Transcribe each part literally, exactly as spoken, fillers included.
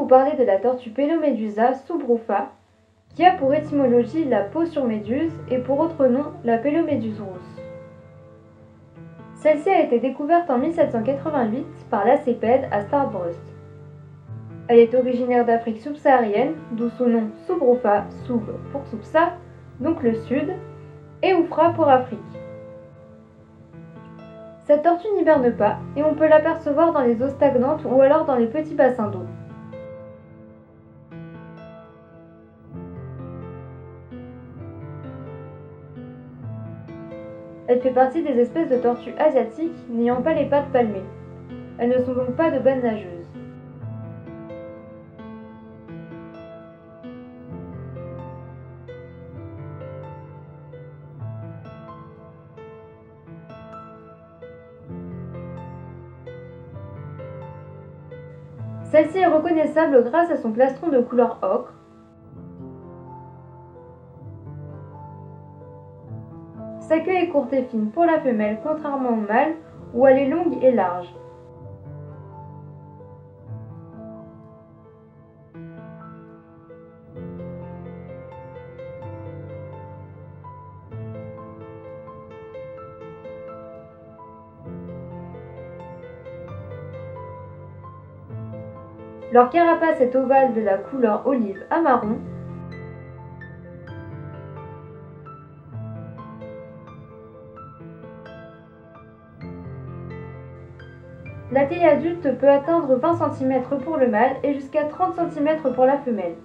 vous parler de la tortue Pelomedusa subrufa, qui a pour étymologie la peau sur méduse et pour autre nom la Péloméduse rousse. Celle-ci a été découverte en mille sept cent quatre-vingt-huit par Lacépède à Starburst. Elle est originaire d'Afrique subsaharienne, d'où son nom subrufa, sub pour subsa, donc le sud, et oufra pour Afrique. Cette tortue n'hiberne pas et on peut l'apercevoir dans les eaux stagnantes ou alors dans les petits bassins d'eau. Elle fait partie des espèces de tortues asiatiques n'ayant pas les pattes palmées. Elles ne sont donc pas de bonnes nageuses. Celle-ci est reconnaissable grâce à son plastron de couleur ocre. Sa queue est courte et fine pour la femelle, contrairement au mâle, où elle est longue et large. Leur carapace est ovale de la couleur olive à marron. La taille adulte peut atteindre vingt centimètres pour le mâle et jusqu'à trente centimètres pour la femelle.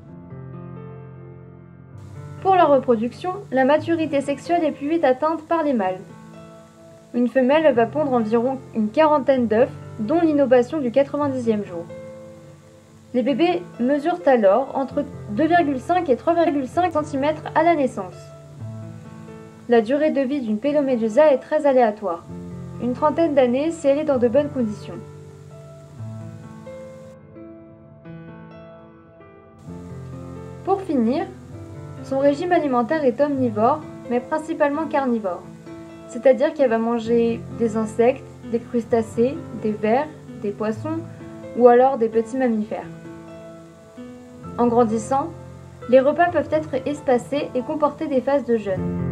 Pour la reproduction, la maturité sexuelle est plus vite atteinte par les mâles. Une femelle va pondre environ une quarantaine d'œufs, dont l'innovation du quatre-vingt-dixième jour. Les bébés mesurent alors entre deux virgule cinq et trois virgule cinq centimètres à la naissance. La durée de vie d'une Pelomedusa est très aléatoire, une trentaine d'années si elle est dans de bonnes conditions. Pour finir, son régime alimentaire est omnivore, mais principalement carnivore, c'est-à-dire qu'elle va manger des insectes, des crustacés, des vers, des poissons ou alors des petits mammifères. En grandissant, les repas peuvent être espacés et comporter des phases de jeûne.